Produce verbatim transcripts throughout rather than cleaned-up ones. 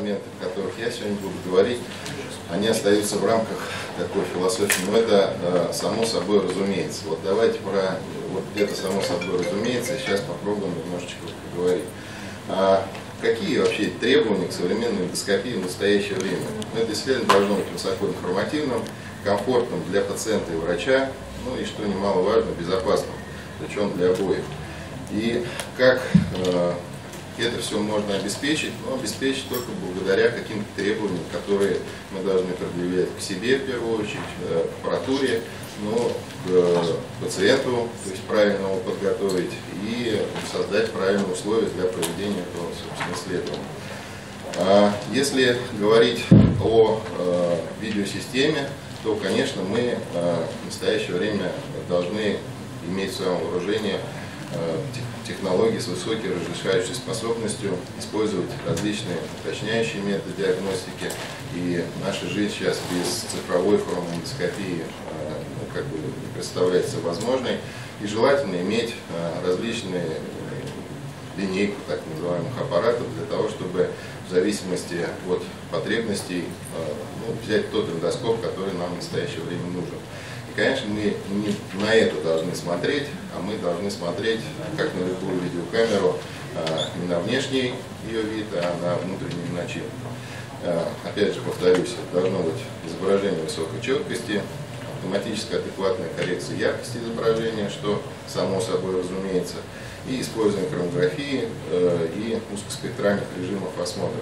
моменты, о которых я сегодня буду говорить, они остаются в рамках такой философии, но это э, само собой разумеется. Вот давайте про вот это само собой разумеется, сейчас попробуем немножечко поговорить. А какие вообще требования к современной эндоскопии в настоящее время? Это исследование должно быть высокоинформативным, комфортным для пациента и врача, ну и, что немаловажно, безопасным, причем для обоих. И как э, это все можно обеспечить? Ну, обеспечить только благодаря каким-то требованиям, которые мы должны предъявлять к себе, в первую очередь, э, к аппаратуре, но к э, пациенту, то есть правильно его подготовить и создать правильные условия для проведения этого, собственно, исследования. А если говорить о э, видеосистеме, то, конечно, мы э, в настоящее время должны иметь в своем вооружении технологии с высокой разрешающей способностью, использовать различные уточняющие методы диагностики. И наша жизнь сейчас без цифровой хромоэндоскопии ну, как бы не представляется возможной. И желательно иметь различные линейку так называемых аппаратов для того, чтобы в зависимости от потребностей ну, взять тот эндоскоп, который нам в настоящее время нужен. И, конечно, мы не на это должны смотреть, а мы должны смотреть, как на любую видеокамеру, не на внешний ее вид, а на внутреннюю начинку. Опять же, повторюсь, должно быть изображение высокой четкости, автоматическая адекватная коррекция яркости изображения, что само собой разумеется, и использование хромографии и узкоспектральных режимов осмотра.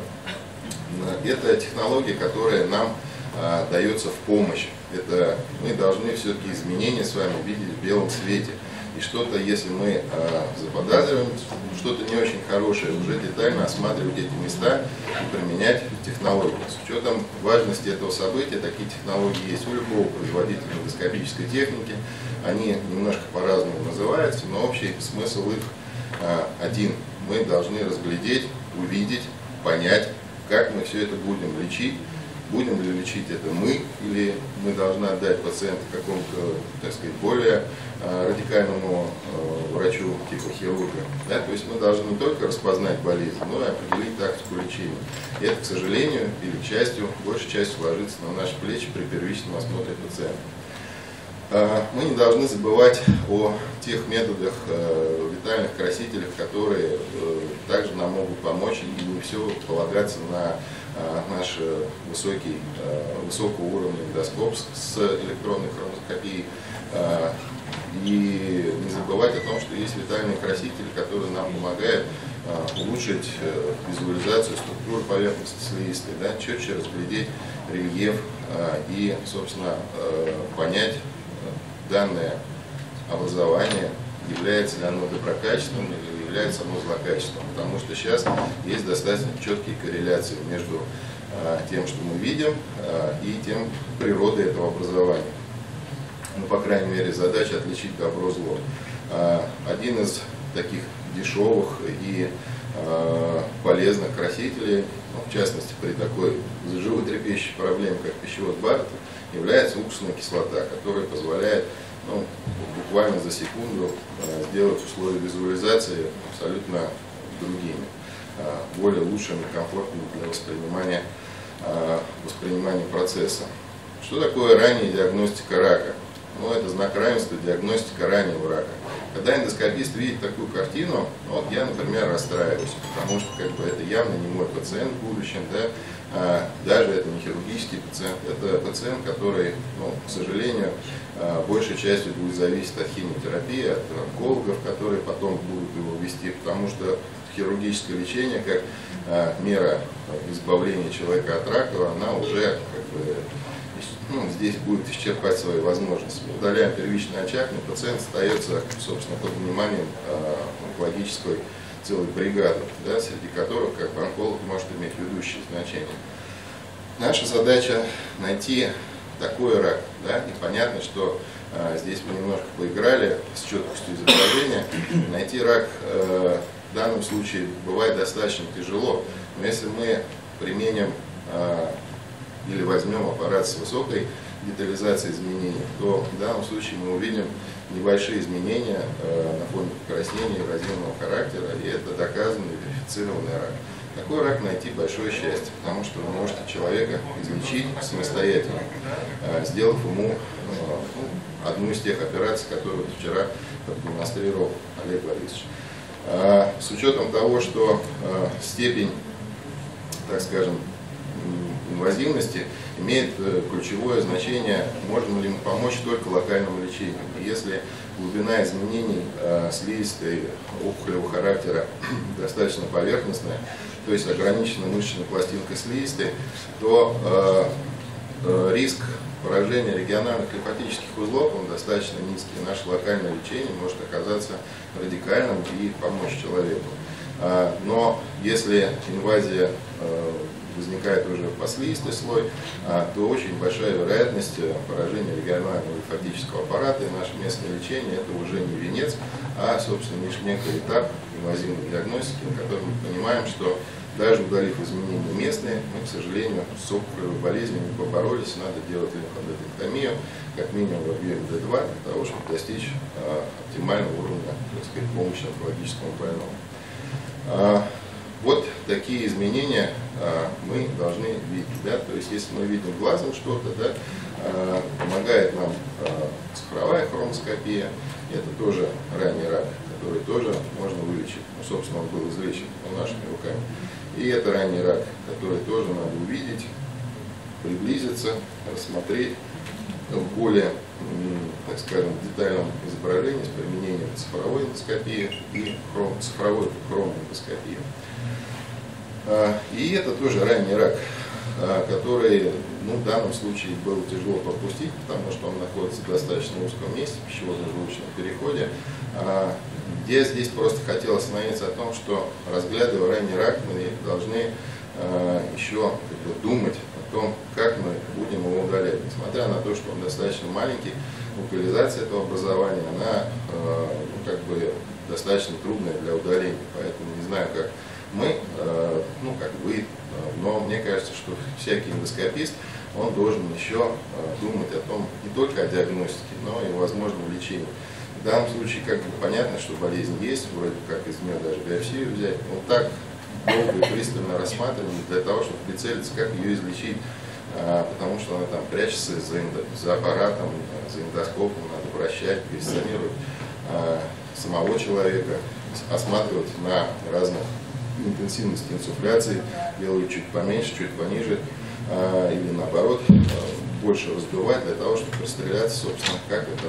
Это технология, которая нам дается в помощь. Это мы должны все-таки изменения с вами видеть в белом свете. И что-то, если мы э, заподозриваем, что-то не очень хорошее, уже детально осматривать эти места и применять технологии. С учетом важности этого события, такие технологии есть у любого производителя эндоскопической техники. Они немножко по-разному называются, но общий смысл их э, один. Мы должны разглядеть, увидеть, понять, как мы все это будем лечить. Будем ли лечить это мы, или мы должны отдать пациента какому-то, так сказать, более э, радикальному э, врачу, типа хирурга. Да? То есть мы должны не только распознать болезнь, но и определить тактику лечения. И это, к сожалению, или к счастью, большей частью ложится на наши плечи при первичном осмотре пациента. Э, мы не должны забывать о тех методах э, витальных красителях, которые э, также нам могут помочь, и не все полагаться на наш высокий, высокого уровня эндоскоп с электронной хромоскопией. И не забывать о том, что есть витальные красители, которые нам помогают улучшить визуализацию структуры поверхности слизистой, да, четче разглядеть рельеф и, собственно, понять данное образование, является ли оно доброкачественным или является оно злокачественным. Потому что сейчас есть достаточно четкие корреляции между э, тем, что мы видим, э, и тем природой этого образования. Ну, по крайней мере, задача отличить добро-зло. Э, один из таких дешевых и э, полезных красителей, ну, в частности, при такой животрепещущей проблеме, как пищевод Баррета, является уксусная кислота, которая позволяет ну, буквально за секунду э, сделать условия визуализации абсолютно другими, э, более лучшими, комфортными для воспринимания, э, воспринимания процесса. Что такое ранняя диагностика рака? Ну, это знак равенства диагностика раннего рака. Когда эндоскопист видит такую картину, ну, вот я, например, расстраиваюсь, потому что как бы, это явно не мой пациент в будущем, да, а, даже это не хирургический пациент, это пациент, который, ну, к сожалению, а, большей частью будет зависеть от химиотерапии, от онкологов, которые потом будут его вести, потому что хирургическое лечение, как а, мера избавления человека от рака, она уже как бы, ну, здесь будет исчерпать свои возможности. Мы удаляем первичный очаг, но пациент остается, собственно, под вниманием э, онкологической целой бригады, да, среди которых как бы, онколог может иметь ведущее значение. Наша задача найти такой рак. Да, и понятно, что э, здесь мы немножко поиграли с четкостью изображения. Найти рак э, в данном случае бывает достаточно тяжело, но если мы применим э, или возьмем аппарат с высокой детализацией изменений, то в данном случае мы увидим небольшие изменения э, на фоне покраснения эрозивного характера, и это доказанный, верифицированный рак. такой рак найти большое счастье, потому что вы можете человека излечить самостоятельно, сделав ему ну, одну из тех операций, которые вчера продемонстрировал Олег Борисович. С учетом того, что степень, так скажем, инвазивности имеет ключевое значение, можно ли ему помочь только локальному лечению. И если глубина изменений слизистой опухолевого характера достаточно поверхностная, то есть ограничена мышечной пластинкой слизистой, то э, риск поражения региональных лимфатических узлов он достаточно низкий. И наше локальное лечение может оказаться радикальным и помочь человеку. Э, но если инвазия э, возникает уже послизистый слой, э, то очень большая вероятность поражения регионального лимфатического аппарата, и наше местное лечение это уже не венец, а, собственно, лишь некий этап инвазивной диагностики, на котором мы понимаем, что даже удалив изменения местные, мы, к сожалению, с опухолевой болезнью не поборолись, надо делать лимфоденектомию, как минимум в объеме Д два, для того, чтобы достичь а, оптимального уровня, так сказать, помощи онкологическому больному. А, вот такие изменения а, мы должны видеть. Да? То есть, если мы видим глазом что-то, да, а, помогает нам а, цифровая хромоскопия, это тоже ранний рак, который тоже можно вылечить. Ну, собственно, он был излечен нашими руками. И это ранний рак, который тоже надо увидеть, приблизиться, рассмотреть в более, так скажем, детальном изображении с применением цифровой эндоскопии и хром, цифровой хромоэндоскопии. И это тоже ранний рак, который, ну, в данном случае было тяжело пропустить, потому что он находится в достаточно узком месте, в пищеводно-желудочном переходе. Где здесь просто хотел остановиться о том, что, разглядывая ранний рак, мы должны э, еще как бы, думать о том, как мы будем его удалять. Несмотря на то, что он достаточно маленький, локализация этого образования, она э, ну, как бы, достаточно трудная для удаления. Поэтому не знаю, как мы, э, ну как вы, но мне кажется, что всякий эндоскопист, он должен еще э, думать о том, не только о диагностике, но и о возможном лечении. В данном случае как бы понятно, что болезнь есть, вроде как из нее даже биопсию взять, но так долго и пристально рассматриваем для того, чтобы прицелиться, как ее излечить, а, потому что она там прячется за, за аппаратом, за эндоскопом, надо вращать, перестанировать а, самого человека, осматривать на разных интенсивности инсуфляции, делают чуть поменьше, чуть пониже, а, или наоборот, больше раздувать для того, чтобы пристреляться, собственно, как это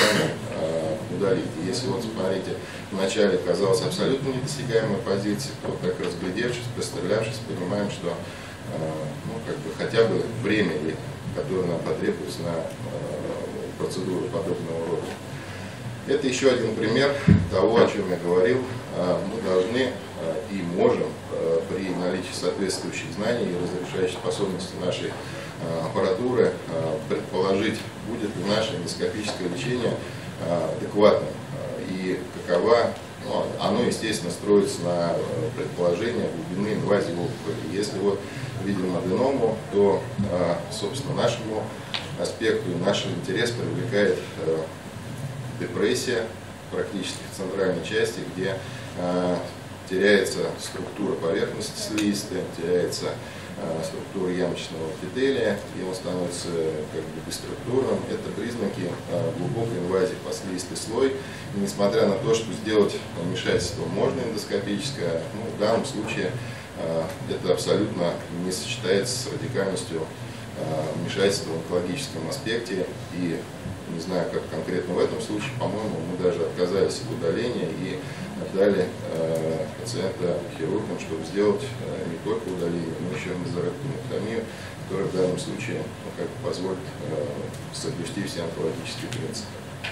э, удалить. И если вот, смотрите, вначале казалось абсолютно недосягаемой позиции, то так разглядевшись, пристрелявшись, понимаем, что э, ну, как бы хотя бы время, которое нам потребуется на э, процедуру подобного рода. Это еще один пример того, о чем я говорил. Э, мы должны э, и можем э, при наличии соответствующих знаний и разрешающей способности нашей аппаратуры предположить, будет ли наше эндоскопическое лечение адекватным и какова, ну, оно, естественно, строится на предположении глубины инвазии опухоли. Если вот видим аденому, то, собственно, нашему аспекту и наш интерес привлекает депрессия практически в центральной части, где теряется структура поверхности слизистой, теряется структура ямочного эпителия, и он становится как бы бесструктурным. Это признаки глубокой инвазии в послизистый слой. И несмотря на то, что сделать вмешательство можно эндоскопическое, ну, в данном случае это абсолютно не сочетается с радикальностью вмешательства в онкологическом аспекте. И не знаю, как конкретно в этом случае, по-моему, мы даже отказались от удаления и отдали э, пациента хирургам, чтобы сделать э, не только удаление, но еще и мезоректомию, которая в данном случае ну, как бы позволит э, соблюсти все онкологические принципы.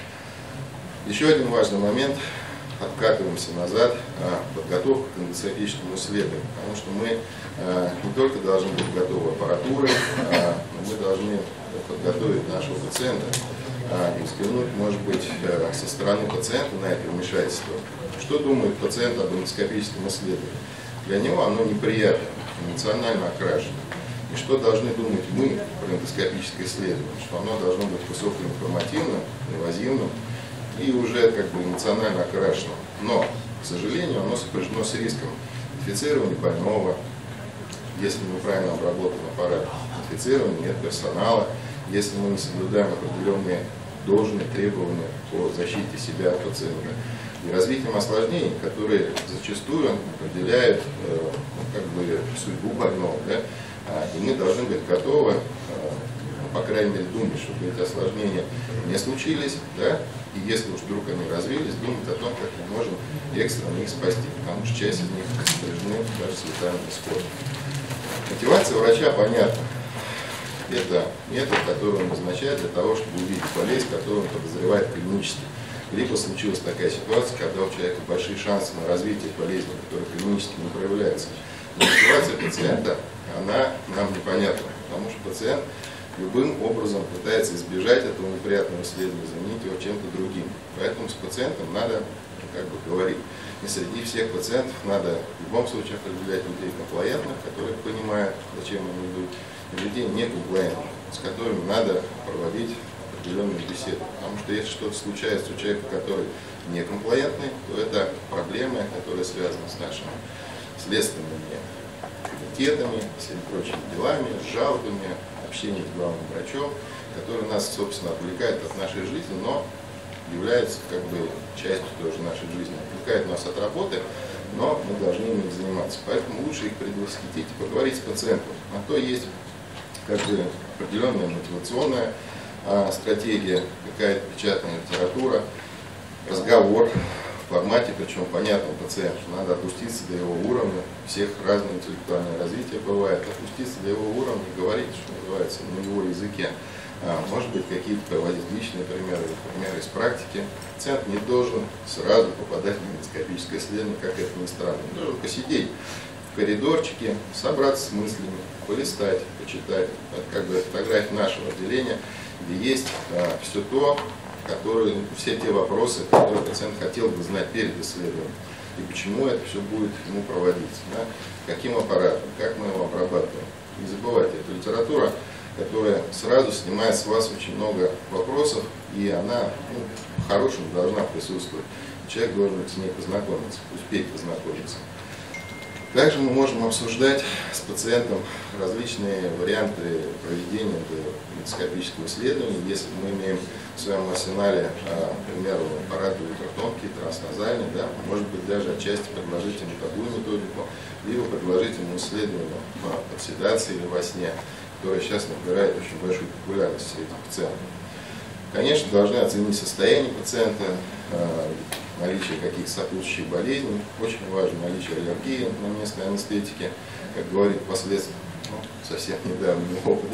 Еще один важный момент. Откатываемся назад, э, подготовка к эндоскопическому исследованию, потому что мы э, не только должны быть готовы аппаратурой, э, но мы должны подготовить нашего пациента и взглянуть, может быть, со стороны пациента на это вмешательство. Что думает пациент об эндоскопическом исследовании? Для него оно неприятно, эмоционально окрашено. И что должны думать мы про эндоскопическое исследование? Что оно должно быть высокоинформативным, инвазивным и уже как бы эмоционально окрашенным. Но, к сожалению, оно сопряжено с риском инфицирование больного, если неправильно обработан аппарат, инфицирование нет персонала, если мы не соблюдаем определенные должные требования по защите себя от пациента. И развитием осложнений, которые зачастую определяют э, ну, как бы судьбу больного. Да? И мы должны быть готовы, э, по крайней мере, думать, чтобы эти осложнения не случились, да? И если уж вдруг они развились, думать о том, как мы можем экстренно их спасти, потому что часть из них сопряжены даже с летальным исходом. Мотивация врача понятна. Это метод, который он назначает для того, чтобы увидеть болезнь, которую он подозревает клинически. Либо случилась такая ситуация, когда у человека большие шансы на развитие болезни, которая клинически не проявляется. Но мотивация пациента, она нам непонятна, потому что пациент любым образом пытается избежать этого неприятного исследования, заменить его чем-то другим. Поэтому с пациентом надо как бы говорить. И среди всех пациентов надо в любом случае определять людей комплаентных, которые понимают, зачем они идут, и людей некомплаентных, с которыми надо проводить определенную беседу. Потому что если что-то случается у человека, который некомплаентный, то это проблемы, которые связаны с нашими следственными комитетами, всеми прочими делами, с жалобами, общением с главным врачом, который нас, собственно, отвлекает от нашей жизни, но является как бы частью тоже нашей жизни. Отвлекает нас от работы, но мы должны ими заниматься. Поэтому лучше их предвосхитить и поговорить с пациентом. На то есть как бы определенная мотивационная а, стратегия, какая-то печатная литература, разговор в формате, причем понятному пациенту, надо опуститься до его уровня, у всех разное интеллектуальное развитие бывает, опуститься до его уровня и говорить, что называется, на его языке. А, может быть, какие-то проводить личные примеры, примеры из практики. Пациент не должен сразу попадать на эндоскопическое исследование, как это ни странно. Он должен посидеть в коридорчике, собраться с мыслями, полистать, почитать. Это как бы фотография нашего отделения, где есть а, все то, которые, все те вопросы, которые пациент хотел бы знать перед исследованием. И почему это все будет ему проводиться. Да? Каким аппаратом, как мы его обрабатываем. Не забывайте, это литература, которая сразу снимает с вас очень много вопросов, и она ну, по-хорошему должна присутствовать. Человек должен с ней познакомиться, успеть познакомиться. Также мы можем обсуждать с пациентом различные варианты проведения эндоскопического исследования, если мы имеем в своем арсенале, к примеру, аппарат ультратонкий, трансназальный, да, может быть, даже отчасти предложить ему такую методику, либо предложить ему исследование по седации или во сне, которое сейчас набирает очень большую популярность среди пациентов. Конечно, должны оценить состояние пациента, наличие каких-то сопутствующих болезней. Очень важно наличие аллергии на местной анестетике, как говорит впоследствии, ну, совсем недавний опыт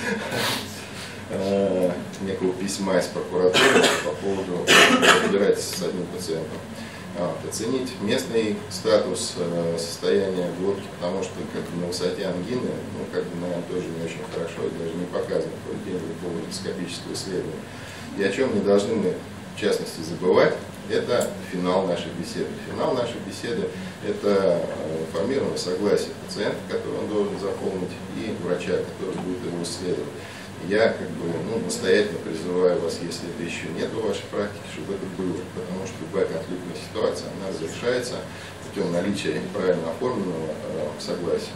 некого письма из прокуратуры по поводу разбирательства с одним пациентом. Оценить местный статус состояния глотки, потому что как бы, на высоте ангины, ну, как бы, наверное, тоже не очень хорошо, и даже не показано проведение любого эндоскопического исследования. И о чем не должны мы, в частности, забывать, это финал нашей беседы. Финал нашей беседы – это информированное согласие пациента, которое он должен заполнить, и врача, который будет его исследовать. Я как бы, ну, настоятельно призываю вас, если это еще нет в вашей практике, чтобы это было, потому что любая конфликтная ситуация, она разрешается путем наличия неправильно оформленного э, согласия.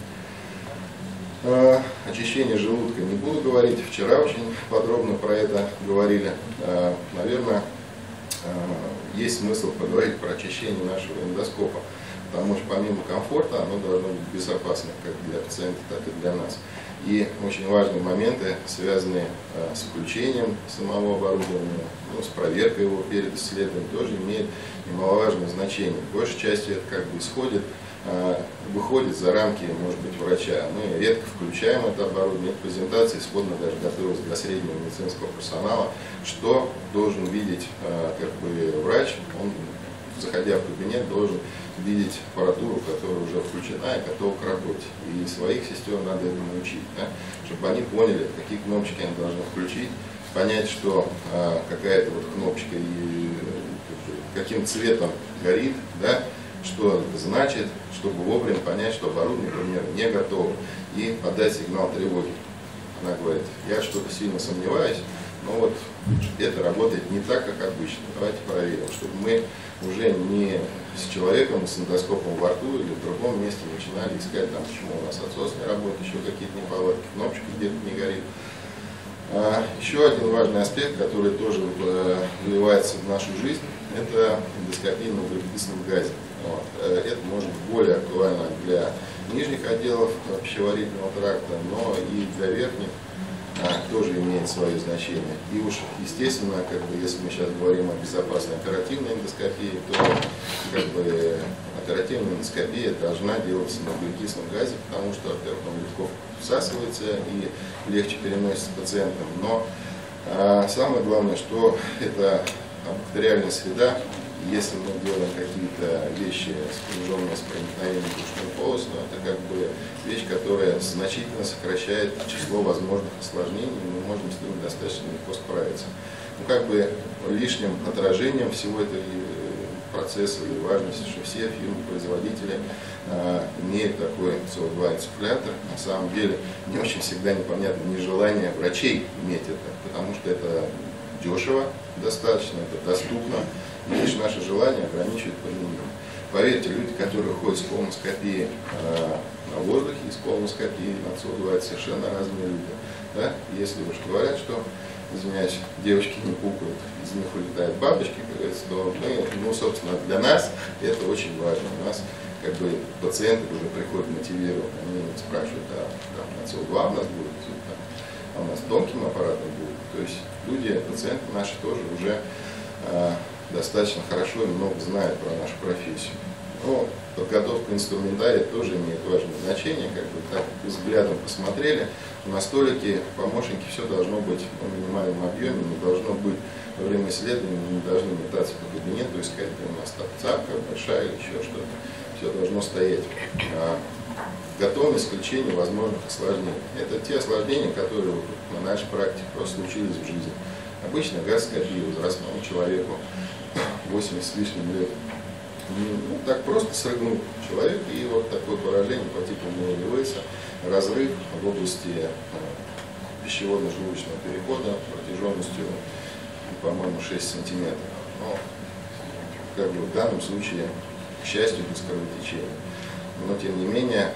Э, очищение желудка не буду говорить, вчера очень подробно про это говорили. Э, наверное, э, есть смысл поговорить про очищение нашего эндоскопа, потому что помимо комфорта оно должно быть безопасным как для пациента, так и для нас. И очень важные моменты, связанные э, с включением самого оборудования, ну, с проверкой его перед исследованием, тоже имеют немаловажное значение. Большей частью это как бы исходит, э, выходит за рамки, может быть, врача. Мы редко включаем это оборудование. Эта презентация исходно даже готовилась для среднего медицинского персонала, что должен видеть э, как бы врач. Он, заходя в кабинет, должен видеть аппаратуру, которая уже включена и готова к работе. И своих сестер надо этому учить, да? Чтобы они поняли, какие кнопочки они должны включить, понять, что а, какая-то вот кнопочка и каким цветом горит, да? Что это значит, чтобы вовремя понять, что оборудование, например, не готово, и подать сигнал тревоги. Она говорит, я что-то сильно сомневаюсь, Но вот это работает не так, как обычно. Давайте проверим, чтобы мы уже не с человеком с эндоскопом во рту или в другом месте начинали искать, там, почему у нас отсос не работает, еще какие-то неполадки, кнопочка где-то не горит. А, еще один важный аспект, который тоже вливается в нашу жизнь, это эндоскопия на углекислом газе. Вот. Это может быть более актуально для нижних отделов пищеварительного тракта, но и для верхних а, тоже имеет свое значение. И уж, естественно, как бы, если мы сейчас говорим о безопасной оперативной эндоскопии, то как бы, оперативная эндоскопия должна делаться на углекислом газе, потому что, во-первых, он легко всасывается и легче переносится пациентам. Но а, самое главное, что это бактериальная среда. Если мы делаем какие-то вещи, спряженные с проникновением в ушную полость, то это как бы вещь, которая значительно сокращает число возможных осложнений, и мы можем с ними достаточно легко справиться. Ну, как бы лишним отражением всего этого процесса и важности, что все фирмы-производители э, имеют такой эс о два инсуфлятор. На самом деле не очень всегда непонятно нежелание врачей иметь это, потому что это дешево достаточно, это доступно. И лишь наше желание ограничивает применение. Поверьте, люди, которые ходят с колоноскопией э, на воздухе и с колоноскопией на эс о два, это совершенно разные люди. Да? Если уж говорят, что, извиняюсь, девочки не пукают, из них улетают бабочки, как говорится, то мы, ну, собственно, для нас это очень важно. У нас как бы пациенты уже приходят мотивированы, они спрашивают, а там, на эс о два у нас будет, там, а у нас тонким аппаратом будет. То есть люди, пациенты наши тоже уже э, достаточно хорошо и много знают про нашу профессию. Но подготовка инструментария тоже имеет важное значение, как бы так взглядом посмотрели, на столике помощники все должно быть в минимальном объеме, не должно быть во время исследования, не должны метаться по кабинету, искать, где у нас там цапка большая или еще что-то. Все должно стоять. А готовность к лечению возможных осложнений. Это те осложнения, которые вот на нашей практике просто случились в жизни. Обычно гастроскопия возрастному человеку восемьдесят с лишним лет. Ну, так просто срыгнул человек, и вот такое поражение по типу Муэлли-Вейса, разрыв в области э, пищеводно-желудочного перехода протяженностью, по-моему, шесть сантиметров. Но, как бы в данном случае, к счастью, без кровотечения. Но, тем не менее,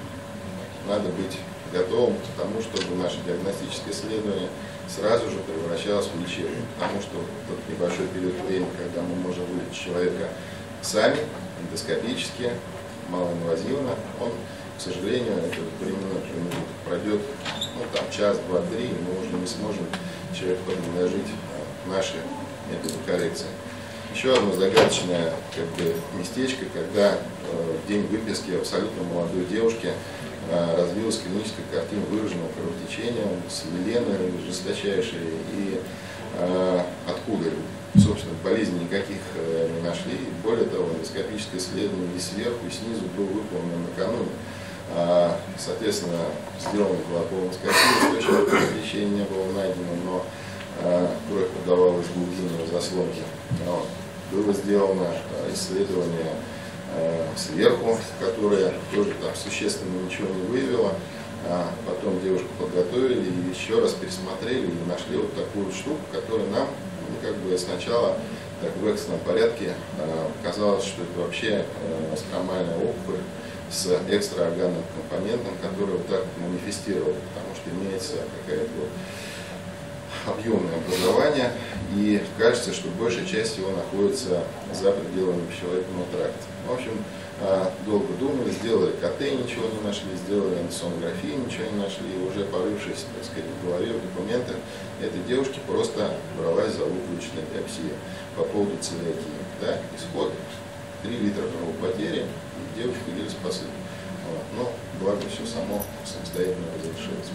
надо быть готовым к тому, чтобы наше диагностическое исследование сразу же превращалось в лечение. Потому что тот небольшой период времени, когда мы можем вылечить человека сами, эндоскопически, малоинвазивно, он, к сожалению, этот временной промежуток пройдет, ну, там, час, два, три, и мы уже не сможем человеку подложить наши методы коррекции. Еще одно загадочное, как бы, местечко, когда э, в день выписки абсолютно молодой девушки э, развилась клиническая картина выраженного кровотечения с миленой жесточайшей, и э, откуда, собственно, болезней никаких э, не нашли. Более того, эндоскопическое исследование и сверху, и снизу было выполнено накануне. А, соответственно, сделано была колоноскопия, источника кровотечения не было найдено, но а, кровь подавалась в глубинные заслонки. Но было сделано а, исследование а, сверху, которое тоже там существенно ничего не выявило. А потом девушку подготовили и еще раз пересмотрели и нашли вот такую вот штуку, которая нам, ну, как бы сначала так в экстренном порядке а, показалось, что это вообще а, стромальная опухоль с экстраорганным компонентом, который вот так манифестировал, потому что имеется какая-то вот объемное образование, и кажется, что большая часть его находится за пределами пищеварительного тракта. В общем, долго думали, сделали ка тэ, ничего не нашли, сделали эндосонографию, ничего не нашли, и уже порывшись, так сказать, в голове, в документах, этой девушке просто бралась за луковичная биопсия по поводу целиакии. Да? Исход три литра кровопотери, и девочку еле спасли. Вот. Но, благо, все само самостоятельно разрешилось.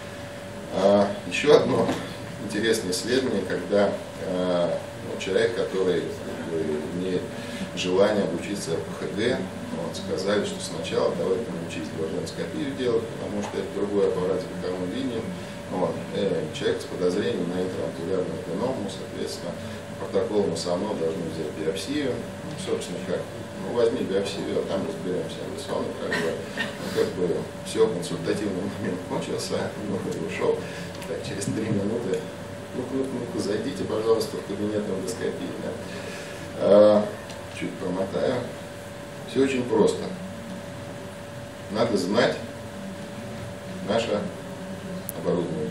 А, еще одно интересное исследование, когда а, ну, человек, который как бы, имеет желание обучиться эр пэ ха гэ, вот, сказали, что сначала давайте научись гложеноскопию делать, потому что это другой аппарат с боковой линией. Вот. Э, человек с подозрением на интраампулярную аденому, соответственно, протоколом САМО должны взять биопсию. Ну, собственно, как? Ну, возьми биопсию, а там разберемся. Он как бы, ну, как бы все, консультативный момент кончился, ну, ушел. Так, через три минуты ну-ка, ну-ка, ну-ка, зайдите, пожалуйста, в кабинет эндоскопии. Да? А, чуть промотаю. Все очень просто. Надо знать наше оборудование.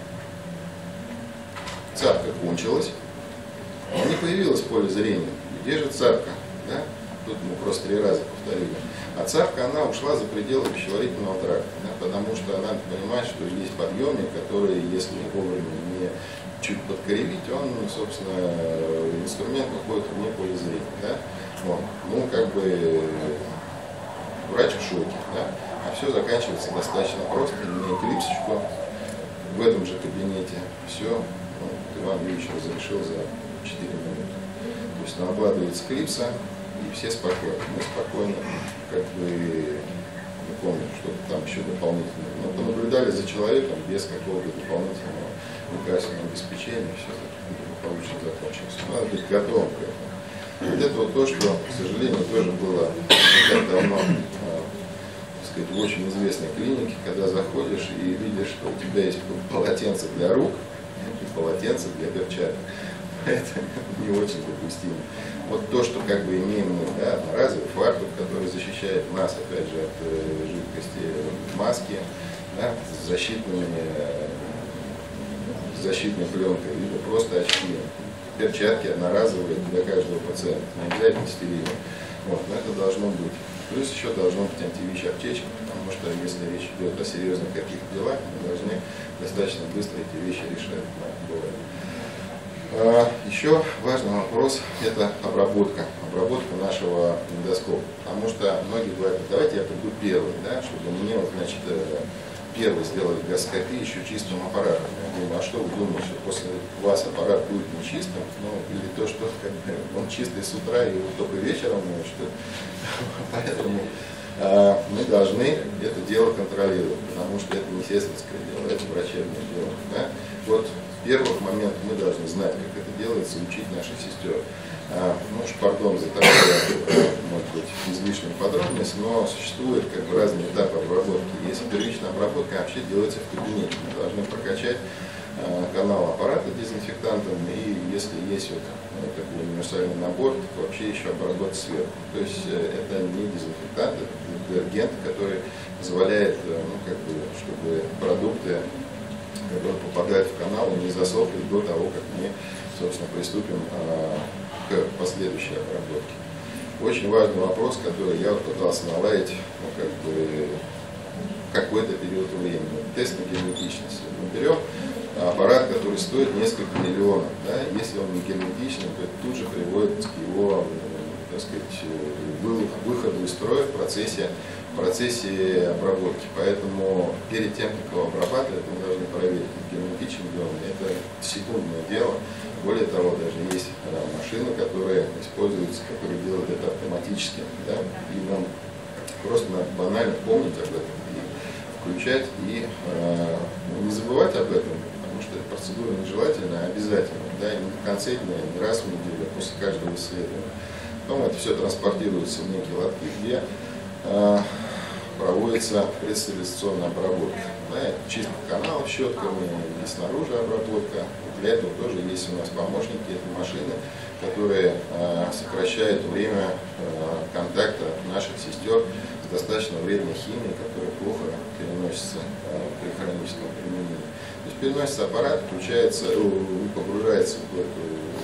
Цапка кончилась, не появилась в поле зрения. Где же цапка? Да? Тут мы просто три раза повторили. А цапка, она ушла за пределы пищеварительного тракта, да, потому что надо понимать, что есть подъемник, который, если вовремя не чуть подкривить, он, собственно, инструмент выходит вне поля зрения. Да? Вот. Ну, как бы, врач в шоке, да? А все заканчивается достаточно просто, имея клипсочку в этом же кабинете. Все, ну, Иван Юрьевич разрешил за четыре минуты. То есть накладывается клипса, и все спокойны. Мы спокойно, как бы, не помню, что-то там еще дополнительное. Но понаблюдали за человеком без какого-то дополнительного лекарственного обеспечения, все благополучно закончилось. Надо быть готовым к этому. Вот это вот то, что, к сожалению, тоже было не так давно, так сказать, в очень известной клинике, когда заходишь и видишь, что у тебя есть полотенце для рук и полотенце для перчаток. Это не очень допустимо. Вот то, что как бы имеем мы, да, одноразовый фартук, который защищает нас, опять же, от э, жидкости, маски, да, с защитными, э, защитной пленкой, либо просто очки, перчатки одноразовые для каждого пациента, не обязательно стерильные. Вот, но это должно быть. Плюс еще должно быть антивич аптечка, потому что если речь идет о серьезных каких-то делах, мы должны достаточно быстро эти вещи решать. Да, бывает. Еще важный вопрос – это обработка, обработка нашего эндоскопа. Потому что многие говорят, давайте я приду первый, да, чтобы мне, вот, значит, первый сделали гастроскопию еще чистым аппаратом. Я думаю, а что вы думаете, что после вас аппарат будет нечистым? Ну, или то, что как бы, он чистый с утра и только вечером, ну, что поэтому э, мы должны это дело контролировать, потому что это не сестринское дело, это врачебное дело. Да? Вот в первых моментах мы должны знать, как это делается, учить наших сестер. А, ну, уж пардон за такое, может быть, излишнюю подробность, но существует как бы разные этапы обработки. Если первичная обработка вообще делается в кабинете, мы должны прокачать а, канал аппарата дезинфектантом, и если есть вот ну, такой универсальный набор, то вообще еще обработать сверху. То есть это не дезинфектант, это детергент, который позволяет, ну, как бы, чтобы продукты, которые попадают в канал, не засохли до того, как мы, собственно, приступим а, к последующей обработке. Очень важный вопрос, который я вот пытался наладить, ну, как бы, какой-то период времени. Тест на герметичность. Мы берем аппарат, который стоит несколько миллионов. Да? Если он не герметичный, то это тут же приводит к его, так сказать, выходу из строя в процессе, в процессе обработки. Поэтому перед тем, как его обрабатывать, мы должны проверить, герметичен ли он. Это секундное дело. Более того, даже есть машины, которые используются, которые делают это автоматически. Да? И нам просто надо банально помнить об этом и включать, и э, не забывать об этом, потому что эта процедура нежелательная, а обязательная. Да? И не в конце дня, не раз в неделю, а после каждого исследования. Потом это все транспортируется в некие лотки, где э, проводится предстерилизационная обработка. Да? Это чистка каналов щетками, и снаружи обработка. Для этого тоже есть у нас помощники, это машины, которые э, сокращают время э, контакта наших сестер с достаточно вредной химией, которая плохо переносится э, при хроническом применении. То есть переносится аппарат, включается, э, погружается в эту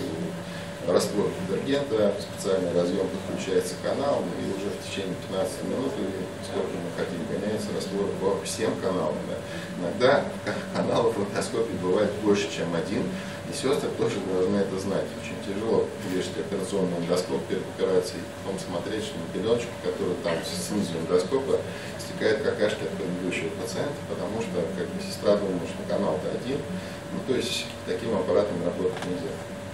раствор детергента, специальный разъем, подключается канал, и уже в течение пятнадцати минут, или сколько мы хотим, гоняется раствор по всем каналам. Да. Иногда каналов в эндоскопе бывает больше, чем один, и сестры тоже должны это знать. Очень тяжело вешать операционный эндоскоп перед операцией, потом смотреть, что на пеленочку, которая там снизу эндоскопа, стекает какашки от предыдущего пациента, потому что как бы, сестра думает, что канал-то один, ну, то есть таким аппаратом работать нельзя.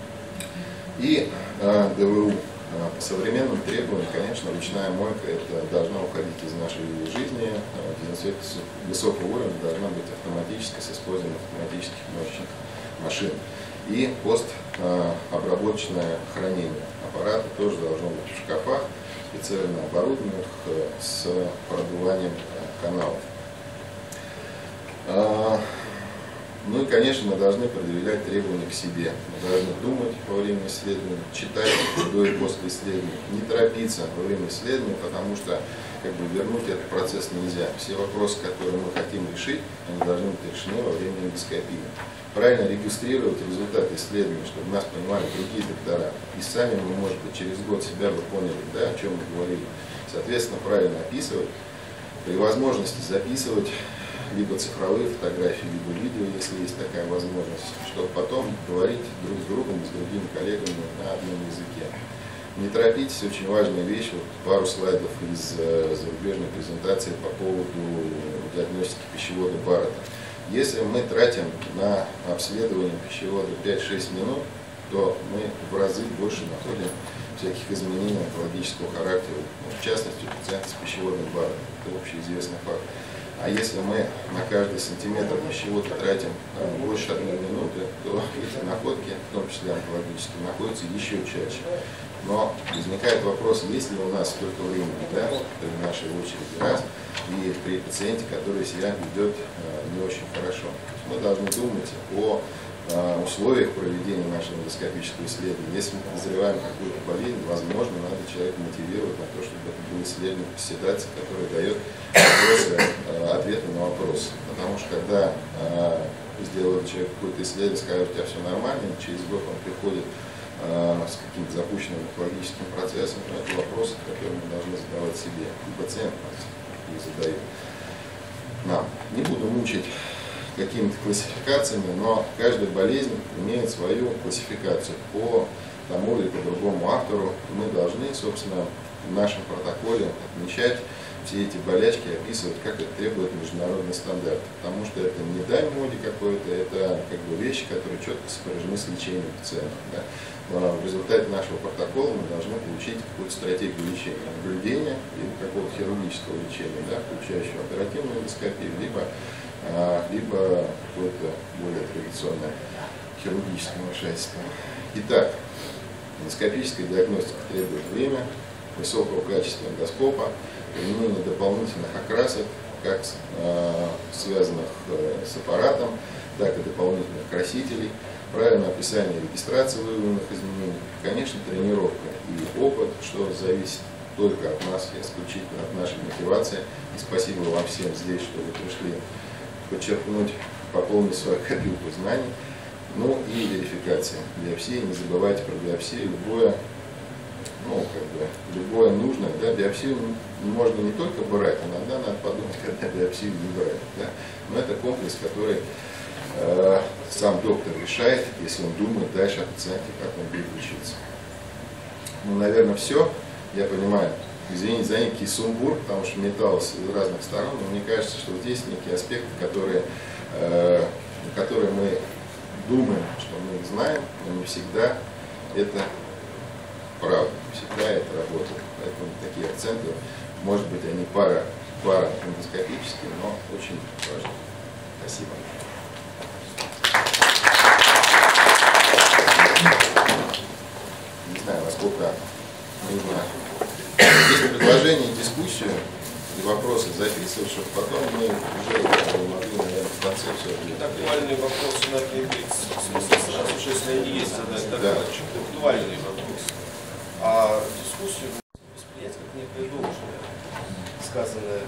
И э, ДВУ э, по современным требованиям, конечно, ручная мойка это должна уходить из нашей жизни, э, дезинфекция высокого уровня должна быть автоматической с использованием автоматических моющих машин. И постобработочное хранение аппарата тоже должно быть в шкафах, специально оборудованных э, с продуванием э, каналов. Э, Ну и, конечно, мы должны предъявлять требования к себе. Мы должны думать во время исследования, читать до и после исследования, не торопиться во время исследования, потому что как бы, вернуть этот процесс нельзя. Все вопросы, которые мы хотим решить, они должны быть решены во время эндоскопии. Правильно регистрировать результаты исследования, чтобы нас понимали другие доктора. И сами мы, может быть, через год себя бы поняли, да, о чем мы говорили. Соответственно, правильно описывать, при возможности записывать либо цифровые фотографии, либо видео, если есть такая возможность, чтобы потом говорить друг с другом, с другими коллегами на одном языке. Не торопитесь, очень важная вещь, вот пару слайдов из э, зарубежной презентации по поводу диагностики пищевода Баррета. Если мы тратим на обследование пищевода пять-шесть минут, то мы в разы больше находим всяких изменений онкологического характера, в частности, у пациентов с пищеводом Баррета. Это общеизвестный факт. А если мы на каждый сантиметр пищевода тратим там, больше одной минуты, то эти находки, в том числе онкологические, находятся еще чаще. Но возникает вопрос, есть ли у нас столько времени, да, в нашей очереди, раз, и при пациенте, который себя ведет э, не очень хорошо. Мы должны думать о э, условиях проведения нашего эндоскопического исследования. Если мы подозреваем какую-то болезнь, возможно, надо человека мотивировать на то, чтобы это было исследование по седации, которое дает вопросы, э, ответы на вопросы. Потому что когда э, сделает человек какое-то исследование, скажет, у тебя все нормально, через год он приходит с каким-то запущенным экологическим процессом, это вопросы, которые мы должны задавать себе. И пациент нас их задает нам. Не буду мучить какими-то классификациями, но каждая болезнь имеет свою классификацию по тому или по другому автору. Мы должны, собственно, в нашем протоколе отмечать все эти болячки, описывать, как это требует международный стандарт. Потому что это не дай моде какой-то, это как бы вещи, которые четко сопряжены с лечением пациента. Да. В результате нашего протокола мы должны получить какую-то стратегию лечения, наблюдения или какого-то хирургического лечения, да, включающего оперативную эндоскопию, либо, а, либо какое-то более традиционное хирургическое вмешательство. Итак, эндоскопическая диагностика требует время, высокого качества эндоскопа, применение дополнительных окрасок, как э, связанных э, с аппаратом, так и дополнительных красителей, правильное описание регистрации выявленных изменений, конечно, тренировка и опыт, что зависит только от нас и исключительно от нашей мотивации. И спасибо вам всем здесь, что вы пришли подчеркнуть, пополнить свою копилку знаний. Ну и верификация биопсии. Не забывайте про биопсию. Любое, ну, как бы, любое нужное, да, биопсию можно не только брать, иногда надо подумать, когда биопсию не брать. Да. Но это комплекс, который э, сам доктор решает, если он думает дальше о пациенте, как он будет лечиться. Ну, наверное, все. Я понимаю, извините за некий сумбур, потому что металлось из разных сторон, но мне кажется, что здесь некие аспекты, которые, э, которые мы думаем, что мы их знаем, но не всегда это правда, не всегда это работает. Поэтому такие акценты, может быть, они пара, пара эндоскопические, но очень важны. Спасибо. Не знаю, насколько нужно. Есть предложение, дискуссию и вопросы записывать, чтобы потом мы уже могли, наверное, в конце все это. Актуальные вопросы надо иметь, в смысле, сразу же, если они есть, задать да. актуальные вопросы. А дискуссию воспринять как некое должное, сказанное,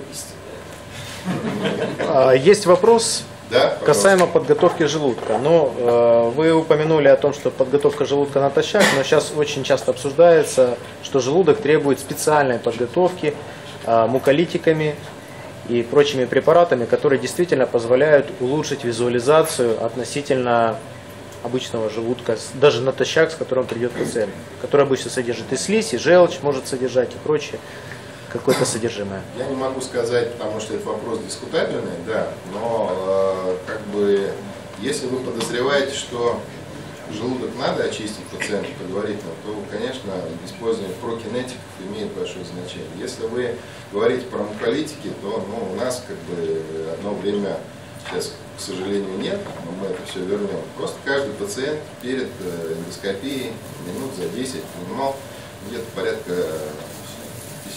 ибо истинное. Есть вопрос да, касаемо подготовки желудка. Но э, вы упомянули о том, что подготовка желудка натощак, но сейчас очень часто обсуждается, что желудок требует специальной подготовки э, муколитиками и прочими препаратами, которые действительно позволяют улучшить визуализацию относительно обычного желудка, даже натощак, с которым придет пациент, который обычно содержит и слизь, и желчь, может содержать и прочее, какое-то содержимое. Я не могу сказать, потому что это вопрос дискутабельный, да, но э, как бы, если вы подозреваете, что желудок надо очистить пациенту предварительно, то, конечно, использование прокинетиков имеет большое значение. Если вы говорите про муколитики, то ну, у нас как бы одно время, сейчас, к сожалению, нет, но мы это все вернем. Просто каждый пациент перед эндоскопией минут за десять принимал где-то порядка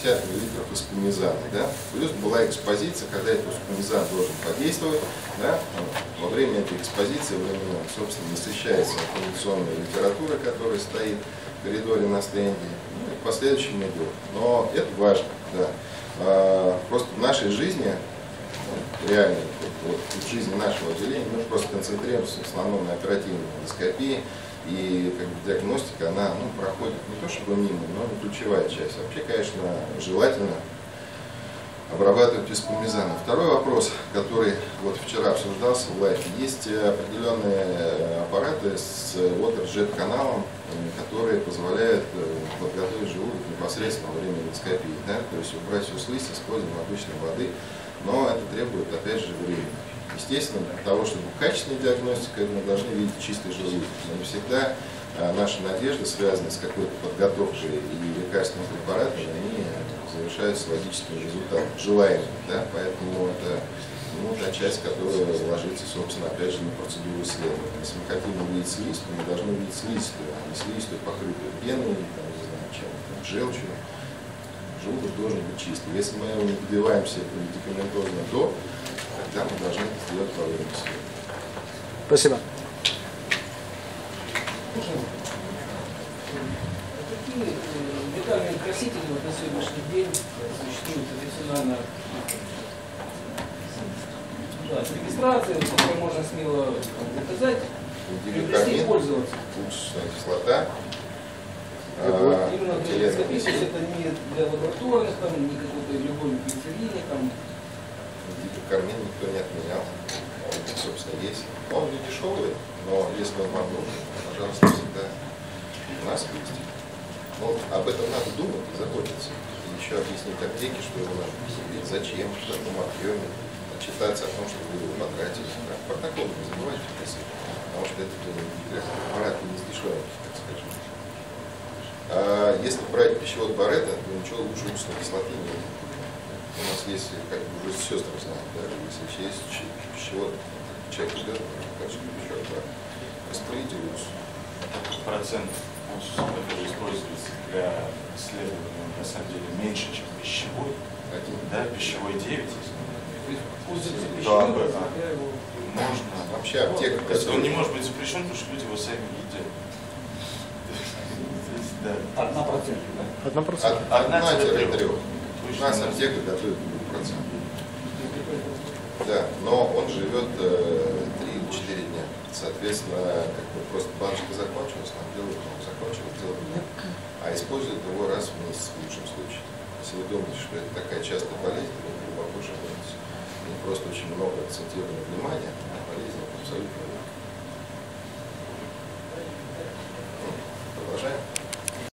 пятьдесят миллилитров эспумизана, да? Плюс была экспозиция, когда этот эспумизан должен подействовать, да? Во время этой экспозиции, временно, собственно, насыщается информационная литература, которая стоит в коридоре на стенде, ну, и в последующем идет. Но это важно, да. А, просто в нашей жизни, реально, вот, в жизни нашего отделения, мы просто концентрируемся в основном на оперативной эндоскопии, и как бы, диагностика, она ну, проходит не то чтобы мимо, но не ключевая часть. Вообще, конечно, желательно обрабатывать эспумизаном. Второй вопрос, который вот вчера обсуждался в лайфе, есть определенные аппараты с water-jet каналом, которые позволяют подготовить желудок непосредственно во время эндоскопии, да? То есть убрать всю слизь, используем обычной воды, но это требует, опять же, времени. Естественно, для того, чтобы качественная диагностика, мы должны видеть чистый желудок. Но не всегда а, наши надежды, связанные с какой-то подготовкой и лекарственными препаратами, они завершаются логическим результатом, желаемым. Да? Поэтому это ну, та часть, которая ложится, собственно, опять же, на процедуру исследования. Если мы хотим увидеть слизь, то мы должны увидеть слизистую, а не слизистую, покрытую пеной, там, не знаю, чем, там, желчью. Желудок должен быть чистый. Если мы его не добиваемся это медикаментозно до, тогда мы должны это сделать во время исследования. Спасибо. Какие витаминные красители вот на сегодняшний день существуют официально? Да, с регистрацией, которую можно смело заказать, приобрести и пользоваться. Уксусная кислота. А, именно для эндоскопии, то есть это не для лабораторных, там, не какой-то любой пенициллине, там. Кармин никто не отменял. Он, собственно, есть. Он не дешевый, но если он вам нужен, пожалуйста, всегда у нас есть. Ну, об этом надо думать и заботиться. И еще объяснить аптеке, что его надо посидеть, зачем, в каком объеме, отчитаться о том, что вы его потратили. Протокол не забывайте писать, потому что это аппарат не из дешевых, так скажем. А если брать пищевод Барретта, то ничего лучше уксусной кислоты нет. У нас есть, как бы уже сестры знают, да, если есть пищевод, человек идет, качество пищевод Барретта. Распылите уксус. Процент уксуса, который используется для исследования, на самом деле меньше, чем пищевой. Один. Да, пищевой девять. Пользуется Да, пищевым, да. я его... Можно. Вообще аптека, То есть он не которая... может быть запрещен, потому что люди его сами едят. Да. Одна процентка, да? Одна процент. От одна-трех. У Точно. нас аптека готовит процент. Да, но он живет три-четыре дня. Соответственно, как бы просто баночка закончилась, нам делают, он закончил, делают дня. А используют его раз в месяц в лучшем случае. Если вы думаете, что это такая частая болезнь, то вы глубоко ошибаетесь. Они просто очень много акцентировано внимания на болезни, абсолютно.